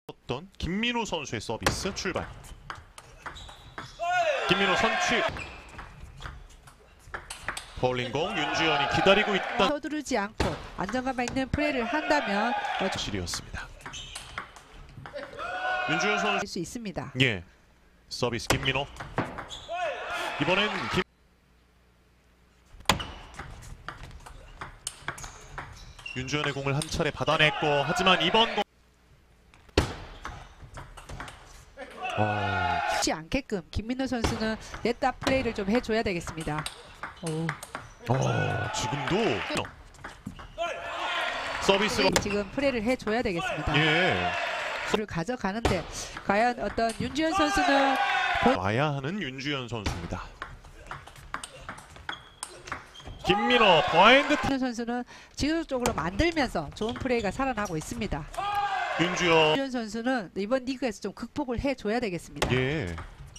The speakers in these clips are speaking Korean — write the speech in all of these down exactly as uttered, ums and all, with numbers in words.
어떤 김민호 선수의 서비스 출발. 김민호 선취. 볼링공 윤주현이 기다리고 있다. 서두르지 않고 안정감 있는 플레이를 한다면 실이었습니다. 윤주현 선수 할 수 있습니다. 예. 서비스 김민호. 이번엔 김 윤주현의 공을 한 차례 받아냈고 하지만 이번 공 어... 쉽지 않게끔 김민호 선수는 냈다 플레이를 좀 해줘야 되겠습니다. 오. 어... 지금도 서비스로 지금 플레이를 해줘야 되겠습니다. 예. 를 가져가는데 과연 어떤 윤주현 선수는 와야 하는 윤주현 선수입니다. 김민호 버핸드 윤주현 선수는 지속적으로 만들면서 좋은 플레이가 살아나고 있습니다. 윤주현 윤주현 선수는 이번 리그에서 좀 극복을 해줘야 되겠습니다. 예.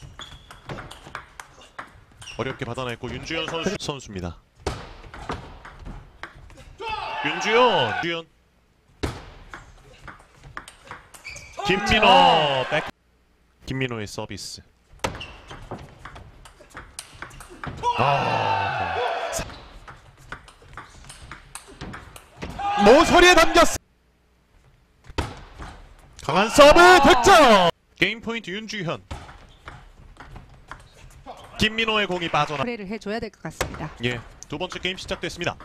어렵게 받아냈고 윤주현 선수 선수입니다. 윤주현 윤주현 김민호 백 김민호의 서비스. 아. 모서리에 담겼어. 강한 서브 득점. 게임 포인트 윤주현. 김민호의 공이 빠져나. 플레이를 해줘야 될 것 같습니다. 예, 두 번째 게임 시작됐습니다.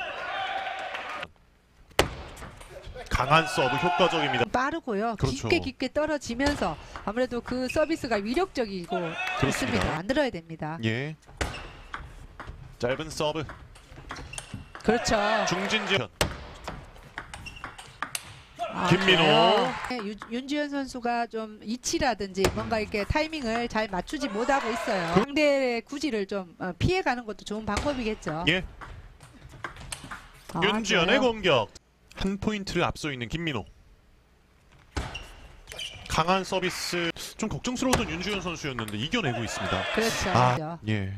강한 서브 효과적입니다. 빠르고요. 그렇죠. 깊게 깊게 떨어지면서 아무래도 그 서비스가 위력적이고 있습니다. 만들어야 됩니다. 예. 짧은 서브. 그렇죠. 중진지현. 아, 김민호. 좋아요. 네, 유, 윤주현 선수가 좀 위치라든지 뭔가 이렇게 타이밍을 잘 맞추지 못하고 있어요. 그... 상대의 구질을 좀 어, 피해가는 것도 좋은 방법이겠죠. 예. 아, 윤주현의 좋아요. 공격. 한 포인트를 앞서 있는 김민호. 강한 서비스. 좀 걱정스러웠던 윤주현 선수였는데 이겨내고 있습니다. 그렇죠. 아, 그렇죠. 예.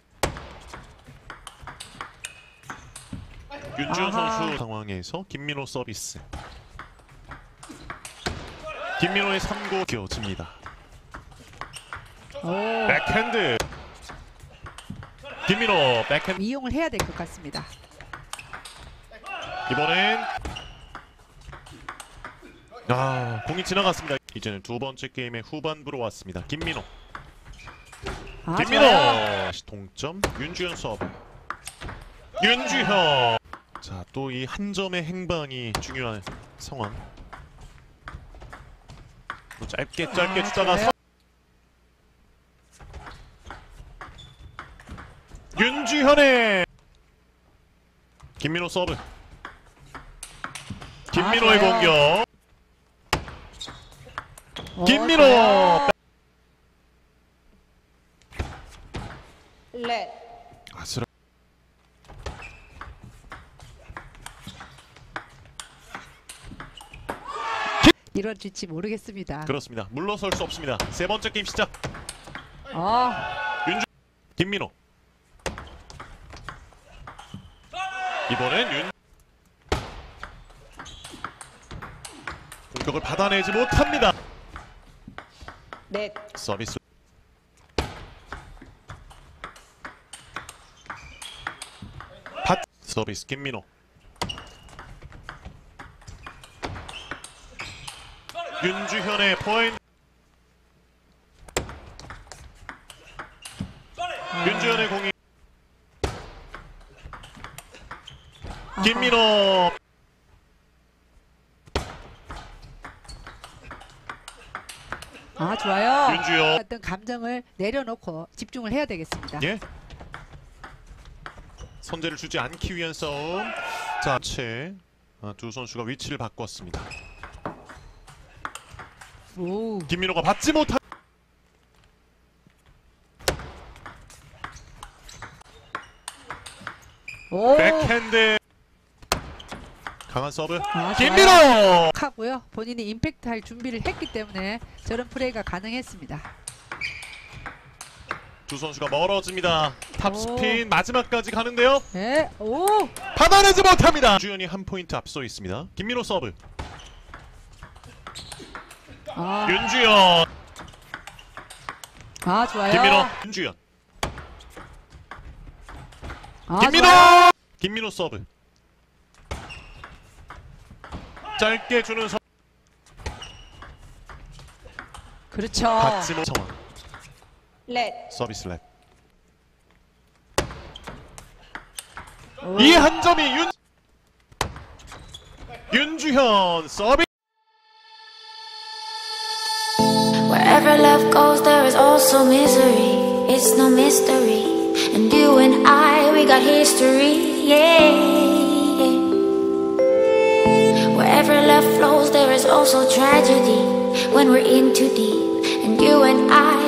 윤주현 아하. 선수 상황에서 김민호 서비스. 김민호의 삼 구 겨집니다. 오. 백핸드. 김민호 백핸드. 이용을 해야 될 것 같습니다. 이번엔 아 공이 지나갔습니다. 이제는 두 번째 게임의 후반부로 왔습니다. 김민호. 아, 김민호 좋아요. 다시 동점. 윤주현 서브. 윤주현. 자, 또 이 한 점의 행방이 중요한 상황. 또 짧게 짧게 아, 주다가 좋아요. 윤주현의 김민호 서브. 김민호의 좋아요. 공격. 오, 김민호. 좋아요. 렛. 아슬. 이뤄질지 모르겠습니다. 그렇습니다. 물러설 수 없습니다. 세 번째 게임 시작. 아, 윤주 김민호. 이번엔 윤 공격을 받아내지 못합니다. 넷. 서비스. pat 서비스 김민호. 윤주현의 포인트. 윤주현의 공이. 김민호. 아 좋아요. 윤주현. 어떤 감정을 내려놓고 집중을 해야 되겠습니다. 예. 선제를 주지 않기 위한 싸움. 자, 채. 아, 두 선수가 위치를 바꿨습니다. 오. 김민호가 받지 못한. 오. 백핸드. 강한 서브. 아, 김민호. 하고요. 본인이 임팩트 할 준비를 했기 때문에 저런 플레이가 가능했습니다. 두 선수가 멀어집니다. 탑스핀 오. 마지막까지 가는데요. 네. 오. 받아내지 못합니다. 주현이 한 포인트 앞서 있습니다. 김민호 서브. 아, 윤주현, 아 좋아요. 김민호, 윤주현, 아, 김민호, 좋아요. 김민호 서브. 짧게 주는 서. 그렇죠. 받지 못 상황. 넷. 서비스 랩. 오. 이 한 점이 윤 윤주현 서비. Wherever love goes, there is also misery. It's no mystery. And you and I, we got history. Yeah. Wherever love flows, there is also tragedy. When we're in too deep. And you and I,